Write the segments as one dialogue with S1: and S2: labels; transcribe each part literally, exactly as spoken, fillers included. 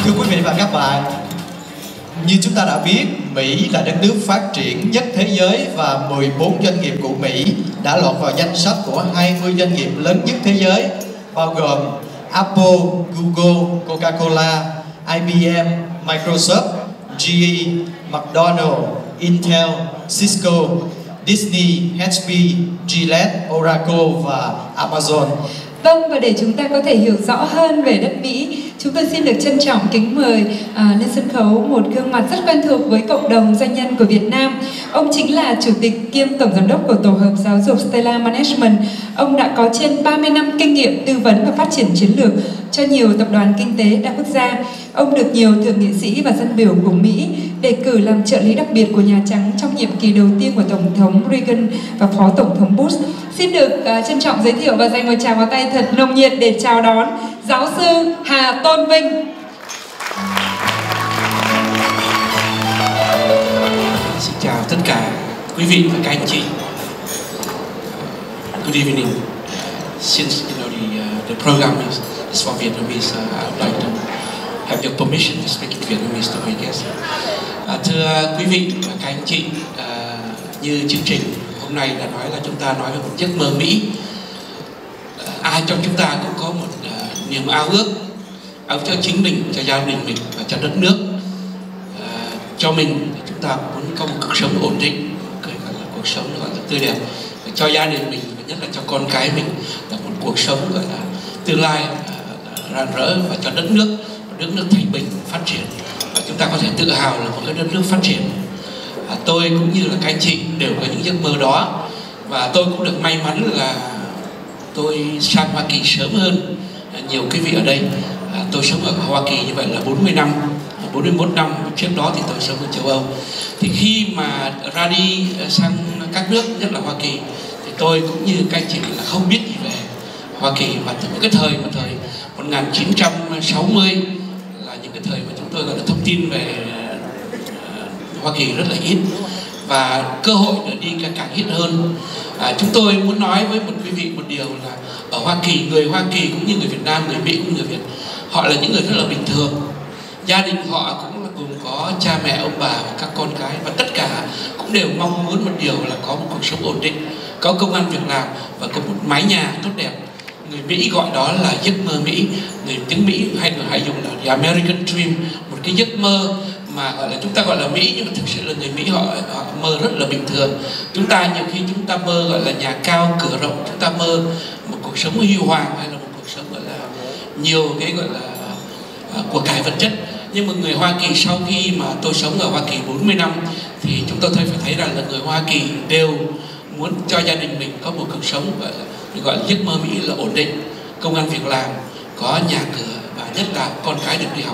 S1: Thưa quý vị và các bạn, như chúng ta đã biết, Mỹ là đất nước phát triển nhất thế giới và mười bốn doanh nghiệp của Mỹ đã lọt vào danh sách của hai mươi doanh nghiệp lớn nhất thế giới, bao gồm Apple, Google, Coca-Cola, I B M, Microsoft, G E, McDonald's, Intel, Cisco, Disney, H P, Gillette, Oracle và Amazon.
S2: Vâng, và để chúng ta có thể hiểu rõ hơn về đất Mỹ, chúng tôi xin được trân trọng kính mời à, lên sân khấu một gương mặt rất quen thuộc với cộng đồng doanh nhân của Việt Nam. Ông chính là Chủ tịch kiêm Tổng Giám đốc của Tổ hợp Giáo dục Stella Management. Ông đã có trên ba mươi năm kinh nghiệm tư vấn và phát triển chiến lược cho nhiều tập đoàn kinh tế đa quốc gia. Ông được nhiều thượng nghị sĩ và dân biểu của Mỹ đề cử làm trợ lý đặc biệt của Nhà Trắng trong nhiệm kỳ đầu tiên của Tổng thống Reagan và Phó Tổng thống Bush. Xin được uh, trân trọng giới thiệu và dành một tràng pháo tay thật nồng nhiệt để chào đón Giáo sư Hà Tôn Vinh.
S3: Xin chào tất cả quý vị và các anh chị. Good evening. Since you know the uh, the program is, is for Vietnamese, uh, I would like to have your permission to speak in Vietnamese to my guests. Uh, thưa quý vị và các anh chị, uh, như chương trình hôm nay đã nói là chúng ta nói về một giấc mơ Mỹ. Uh, ai trong chúng ta cũng có một uh, niềm ao ước, ao ước cho chính mình, cho gia đình mình và cho đất nước. Uh, cho mình chúng ta muốn có một cuộc sống ổn định, gọi là cuộc sống gọi là tươi đẹp, và cho gia đình mình và nhất là cho con cái mình là một cuộc sống gọi là tương lai uh, rạng rỡ và cho đất nước, một đất nước thanh bình phát triển và chúng ta có thể tự hào là một cái đất nước phát triển. À, tôi cũng như là các anh chị đều có những giấc mơ đó, và tôi cũng được may mắn là tôi sang Hoa Kỳ sớm hơn nhiều quý vị ở đây. À, tôi sống ở Hoa Kỳ như vậy là bốn mươi năm, bốn mươi mốt năm. Trước đó thì tôi sống ở châu Âu. Thì khi mà ra đi sang các nước, nhất là Hoa Kỳ, thì tôi cũng như các anh chị là không biết gì về Hoa Kỳ. Và từ những cái thời mà thời một nghìn chín trăm sáu mươi là những cái thời mà chúng tôi gọi là thông tin về uh, Hoa Kỳ rất là ít, và cơ hội để đi càng ít hơn. À, chúng tôi muốn nói với một quý vị một điều là ở Hoa Kỳ, người Hoa Kỳ cũng như người Việt Nam, người Mỹ cũng như người Việt, họ là những người rất là bình thường. Gia đình họ cũng là gồm có cha mẹ, ông bà và các con cái, và tất cả cũng đều mong muốn một điều là có một cuộc sống ổn định, có công ăn việc làm và có một mái nhà tốt đẹp. Người Mỹ gọi đó là giấc mơ Mỹ. Người tiếng Mỹ hay người hay dùng là the American Dream, một cái giấc mơ mà gọi là chúng ta gọi là Mỹ, nhưng mà thực sự là người Mỹ họ, họ mơ rất là bình thường. Chúng ta nhiều khi chúng ta mơ gọi là nhà cao cửa rộng, chúng ta mơ một cuộc sống huy hoàng hay là một cuộc sống gọi là nhiều cái gọi là uh, của cải vật chất. Nhưng mà người Hoa Kỳ, sau khi mà tôi sống ở Hoa Kỳ bốn mươi năm, thì chúng tôi thấy phải thấy rằng là người Hoa Kỳ đều muốn cho gia đình mình có một cuộc sống gọi là, gọi là giấc mơ Mỹ là ổn định, công ăn việc làm, có nhà cửa và nhất là con cái được đi học.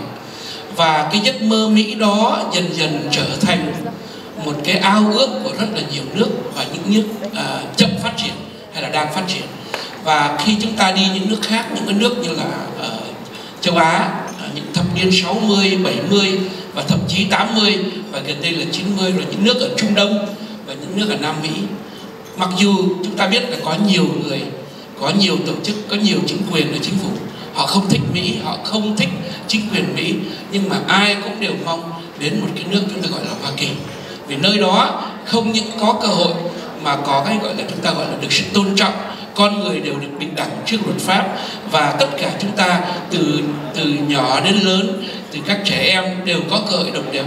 S3: Và cái giấc mơ Mỹ đó dần dần trở thành một cái ao ước của rất là nhiều nước, và những nước uh, chậm phát triển hay là đang phát triển. Và khi chúng ta đi những nước khác, những cái nước như là uh, châu Á, uh, những thập niên sáu mươi, bảy mươi và thậm chí tám mươi và gần đây là chín mươi, rồi những nước ở Trung Đông và những nước ở Nam Mỹ, mặc dù chúng ta biết là có nhiều người, có nhiều tổ chức, có nhiều chính quyền ở chính phủ, họ không thích Mỹ, họ không thích chính quyền Mỹ, nhưng mà ai cũng đều mong đến một cái nước chúng ta gọi là Hoa Kỳ. Vì nơi đó không những có cơ hội mà có cái gọi là chúng ta gọi là được sự tôn trọng, con người đều được bình đẳng trước luật pháp, và tất cả chúng ta từ từ nhỏ đến lớn, từ các trẻ em đều có cơ hội đồng đều.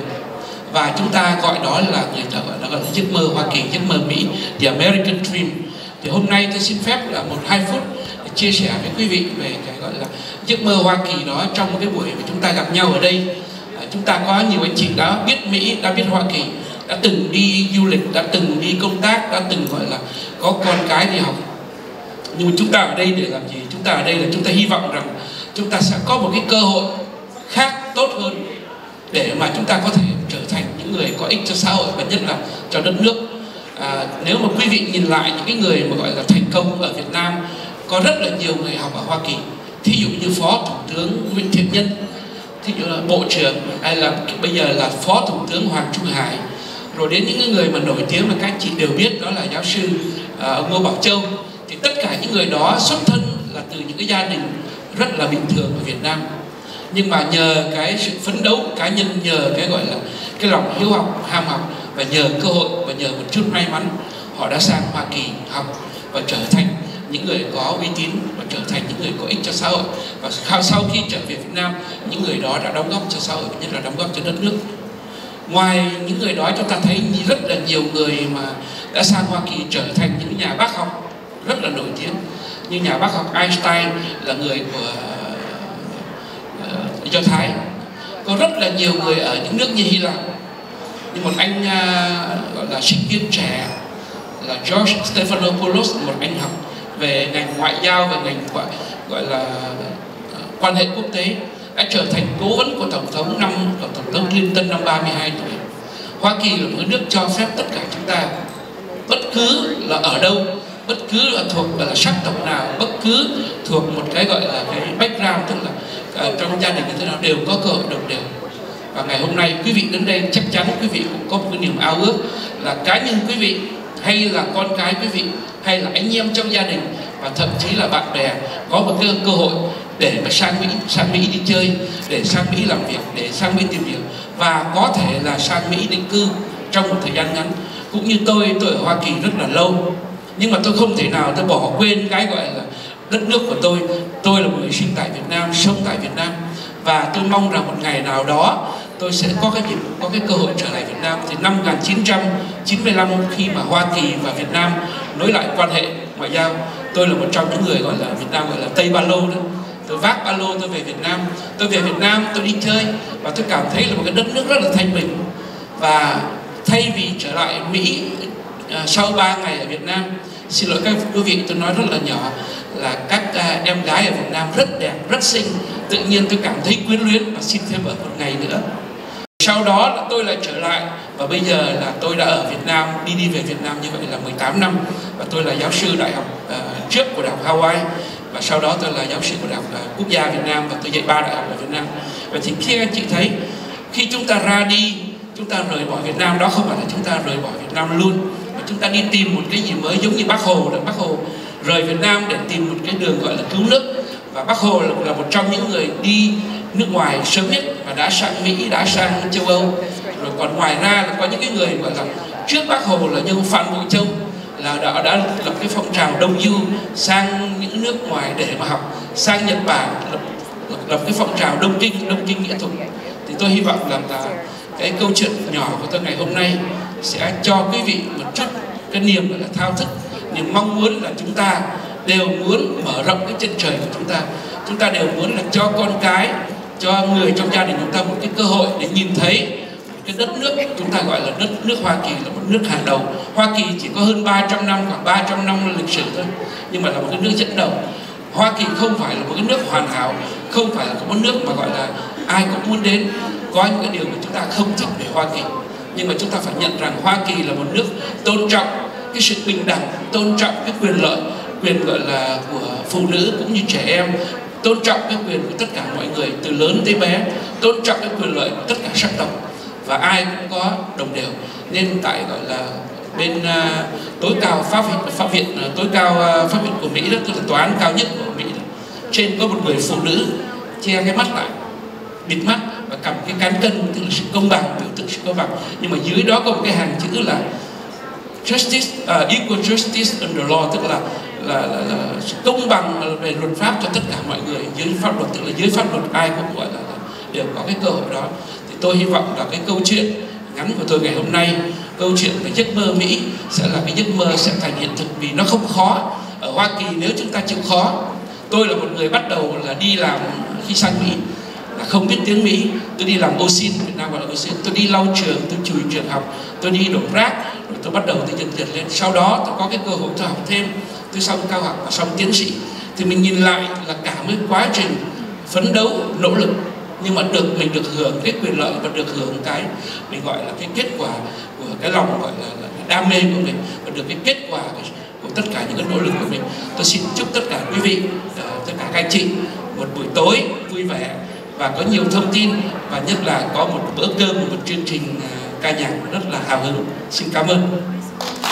S3: Và chúng ta gọi đó là người ta gọi, đó gọi là giấc mơ Hoa Kỳ, giấc mơ Mỹ, the American Dream. Thì hôm nay tôi xin phép là một hai phút để chia sẻ với quý vị về cái gọi là giấc mơ Hoa Kỳ đó trong cái buổi mà chúng ta gặp nhau ở đây. À, chúng ta có nhiều anh chị đã biết Mỹ, đã biết Hoa Kỳ, đã từng đi du lịch, đã từng đi công tác, đã từng gọi là có con cái đi học. Nhưng mà chúng ta ở đây để làm gì? Chúng ta ở đây là chúng ta hy vọng rằng chúng ta sẽ có một cái cơ hội khác tốt hơn để mà chúng ta có thể trở thành những người có ích cho xã hội và nhất là cho đất nước. À, nếu mà quý vị nhìn lại những cái người mà gọi là thành công ở Việt Nam, có rất là nhiều người học ở Hoa Kỳ. Thí dụ như Phó Thủ tướng Nguyễn Thiện Nhân, thí dụ là Bộ trưởng, hay là bây giờ là Phó Thủ tướng Hoàng Trung Hải, rồi đến những người mà nổi tiếng mà các anh chị đều biết, đó là giáo sư uh, ông Ngô Bảo Châu. Thì tất cả những người đó xuất thân là từ những cái gia đình rất là bình thường ở Việt Nam. nhưng mà nhờ cái sự phấn đấu cá nhân, nhờ cái gọi là cái lòng hiếu học, ham học, và nhờ cơ hội và nhờ một chút may mắn, họ đã sang Hoa Kỳ học và trở thành những người có uy tín và trở thành những người có ích cho xã hội. Và sau khi trở về Việt Nam, những người đó đã đóng góp cho xã hội, nhất là đóng góp cho đất nước. Ngoài những người đó, chúng ta thấy rất là nhiều người mà đã sang Hoa Kỳ trở thành những nhà bác học rất là nổi tiếng. Như nhà bác học Einstein là người của uh, Do Thái. Có rất là nhiều người ở những nước như Hy Lạp, như một anh uh, gọi là sinh viên trẻ là George Stephanopoulos, một anh học về ngành ngoại giao và ngành gọi, gọi là uh, quan hệ quốc tế, đã trở thành cố vấn của tổng thống năm của tổng thống Clinton năm ba mươi hai tuổi. Hoa Kỳ là một nước cho phép tất cả chúng ta, bất cứ là ở đâu, bất cứ là thuộc là sắc tộc nào, bất cứ thuộc một cái gọi là cái background, tức là uh, trong gia đình như thế nào, đều có cơ hội đồng đều. Và ngày hôm nay quý vị đến đây chắc chắn quý vị cũng có một cái niềm ao ước là cá nhân quý vị, hay là con cái quý vị, hay là anh em trong gia đình, và thậm chí là bạn bè có một cái cơ hội để mà sang Mỹ, sang Mỹ đi chơi, để sang Mỹ làm việc, để sang Mỹ tìm hiểu, và có thể là sang Mỹ định cư trong một thời gian ngắn. Cũng như tôi, tôi ở Hoa Kỳ rất là lâu, nhưng mà tôi không thể nào tôi bỏ quên cái gọi là đất nước của tôi. Tôi là một người sinh tại Việt Nam, sống tại Việt Nam, và tôi mong rằng một ngày nào đó tôi sẽ có cái dịp, có cái cơ hội trở lại Việt Nam. Thì năm một nghìn chín trăm chín mươi lăm, khi mà Hoa Kỳ và Việt Nam nối lại quan hệ ngoại giao, tôi là một trong những người gọi là Việt Nam gọi là Tây Ba Lô đó. Tôi vác ba lô tôi về Việt Nam, tôi về Việt Nam tôi đi chơi, và tôi cảm thấy là một cái đất nước rất là thanh bình. Và thay vì trở lại Mỹ uh, sau ba ngày ở Việt Nam, xin lỗi các quý vị, tôi nói rất là nhỏ, là các uh, em gái ở Việt Nam rất đẹp, rất xinh. Tự nhiên tôi cảm thấy quyến luyến và xin thêm ở một ngày nữa. Sau đó là tôi lại trở lại, và bây giờ là tôi đã ở Việt Nam, đi đi về Việt Nam như vậy là mười tám năm. Và tôi là giáo sư đại học uh, trước của Đại học Hawaii, và sau đó tôi là giáo sư của Đại học uh, Quốc gia Việt Nam, và tôi dạy ba đại học ở Việt Nam. Vậy thì khi anh chị thấy, khi chúng ta ra đi, chúng ta rời bỏ Việt Nam, đó không phải là chúng ta rời bỏ Việt Nam luôn, mà chúng ta đi tìm một cái gì mới, giống như Bác Hồ đó. Bác Hồ rời Việt Nam để tìm một cái đường gọi là cứu nước, và Bác Hồ là một trong những người đi nước ngoài sớm nhất và đã sang Mỹ, đã sang châu Âu. Rồi còn ngoài ra là có những cái người gọi là trước Bác Hồ là như Phan Bội Châu, là đã, đã lập cái phong trào đông du sang những nước ngoài để mà học, sang Nhật Bản lập, lập, lập cái phong trào đông kinh, đông kinh nghệ thuật. Thì tôi hy vọng rằng là cái câu chuyện nhỏ của tôi ngày hôm nay sẽ cho quý vị một chút cái niềm gọi là thao thức, niềm mong muốn là chúng ta đều muốn mở rộng cái chân trời của chúng ta. Chúng ta đều muốn là cho con cái, cho người trong gia đình chúng ta một cái cơ hội để nhìn thấy cái đất nước chúng ta gọi là đất nước Hoa Kỳ là một nước hàng đầu. Hoa Kỳ chỉ có hơn ba trăm năm, khoảng ba trăm năm lịch sử thôi, nhưng mà là một cái nước dẫn đầu. Hoa Kỳ không phải là một cái nước hoàn hảo, không phải là một nước mà gọi là ai cũng muốn đến. Có những cái điều mà chúng ta không thích về Hoa Kỳ, nhưng mà chúng ta phải nhận rằng Hoa Kỳ là một nước tôn trọng cái sự bình đẳng, tôn trọng cái quyền lợi, quyền gọi là của phụ nữ cũng như trẻ em, tôn trọng cái quyền của tất cả mọi người từ lớn tới bé, tôn trọng cái quyền lợi của tất cả sắc tộc, và ai cũng có đồng đều. Nên tại gọi là bên uh, tối cao pháp viện, pháp viện uh, tối cao uh, pháp viện của Mỹ đó, tức là tòa án cao nhất của Mỹ đó, trên có một người phụ nữ che cái mắt lại, bịt mắt và cầm cái cán cân, tức là sự công bằng, biểu tượng sự công bằng. Nhưng mà dưới đó có một cái hàng chữ là justice, uh, equal justice under law, tức là là, là, là sự công bằng về luật pháp cho tất cả mọi người dưới pháp luật, tức là dưới pháp luật ai cũng gọi là, là đều có cái cơ hội đó. Thì tôi hy vọng là cái câu chuyện ngắn của tôi ngày hôm nay, câu chuyện về giấc mơ Mỹ sẽ là cái giấc mơ sẽ thành hiện thực, vì nó không khó. Ở Hoa Kỳ nếu chúng ta chịu khó, tôi là một người bắt đầu là đi làm khi sang Mỹ là không biết tiếng Mỹ, tôi đi làm ô xin, Việt Nam gọi là ô xin, tôi đi lau trường, tôi chùi trường học, tôi đi đổ rác, rồi tôi bắt đầu tôi dần dần lên. Sau đó tôi có cái cơ hội tôi học thêm, tôi xong cao học và xong tiến sĩ. Thì mình nhìn lại là cả một quá trình phấn đấu, nỗ lực, nhưng mà được mình được hưởng cái quyền lợi và được hưởng cái mình gọi là cái kết quả của cái lòng gọi là, là đam mê của mình, và được cái kết quả của tất cả những cái nỗ lực của mình. Tôi xin chúc tất cả quý vị, uh, tất cả các anh chị một buổi tối vui vẻ và có nhiều thông tin, và nhất là có một bữa cơm, một chương trình uh, ca nhạc rất là hào hứng. Xin cảm ơn.